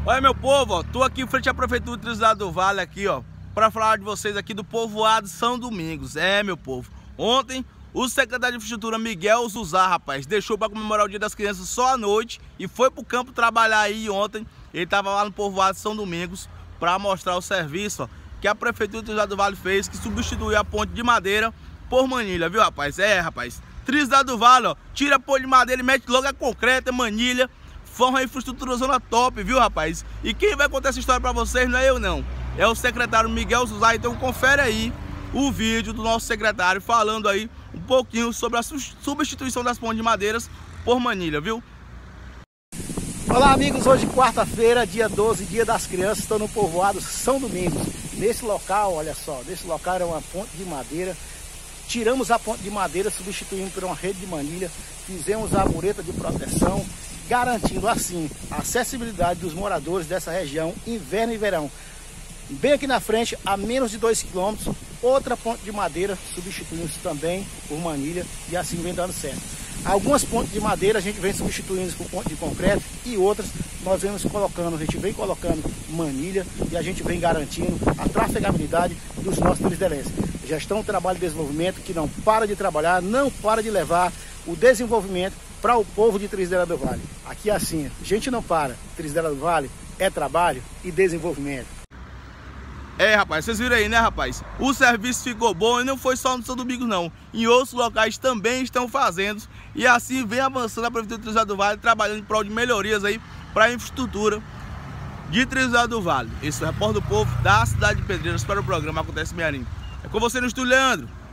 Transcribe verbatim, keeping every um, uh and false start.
Olha, meu povo, ó, tô aqui em frente à Prefeitura de Trindade do Vale aqui, ó, para falar de vocês aqui do povoado São Domingos. É, meu povo, ontem o secretário de Infraestrutura Miguel Zuzá, rapaz, deixou para comemorar o Dia das Crianças só à noite e foi pro campo trabalhar aí ontem. Ele tava lá no povoado São Domingos para mostrar o serviço, ó, que a Prefeitura de Trindade do Vale fez, que substituiu a ponte de madeira por manilha, viu, rapaz? É, rapaz, Trindade do Vale, ó, tira a ponte de madeira e mete logo a concreta, manilha. Forma a infraestrutura zona top, viu, rapaz? E quem vai contar essa história pra vocês não é eu, não. É o secretário Miguel Zuzá. Então confere aí o vídeo do nosso secretário falando aí um pouquinho sobre a substituição das pontes de madeiras por manilha, viu? Olá, amigos. Hoje, quarta-feira, dia doze, dia das crianças. Estou no povoado São Domingos. Nesse local, olha só, nesse local era uma ponte de madeira. Tiramos a ponte de madeira, substituímos por uma rede de manilha. Fizemos a mureta de proteção, garantindo assim a acessibilidade dos moradores dessa região, inverno e verão. Bem aqui na frente, a menos de dois quilômetros, outra ponte de madeira, substituímos também por manilha, e assim vem dando certo. Algumas pontes de madeira a gente vem substituindo por ponte de concreto, e outras nós vemos colocando, a gente vem colocando manilha, e a gente vem garantindo a trafegabilidade dos nossos trilhos. Gestão Trabalho e Desenvolvimento, que não para de trabalhar, não para de levar o desenvolvimento para o povo de Trindade do Vale. Aqui é assim, a gente não para. Trindade do Vale é trabalho e desenvolvimento. É, rapaz, vocês viram aí, né, rapaz? O serviço ficou bom e não foi só no São Domingos, não. Em outros locais também estão fazendo. E assim vem avançando a Prefeitura de Trindade do Vale, trabalhando em prol de melhorias aí para a infraestrutura de Trindade do Vale. Esse é o Repórter do Povo da cidade de Pedreiras para o programa Acontece Mearim. É com você no estúdio, Leandro.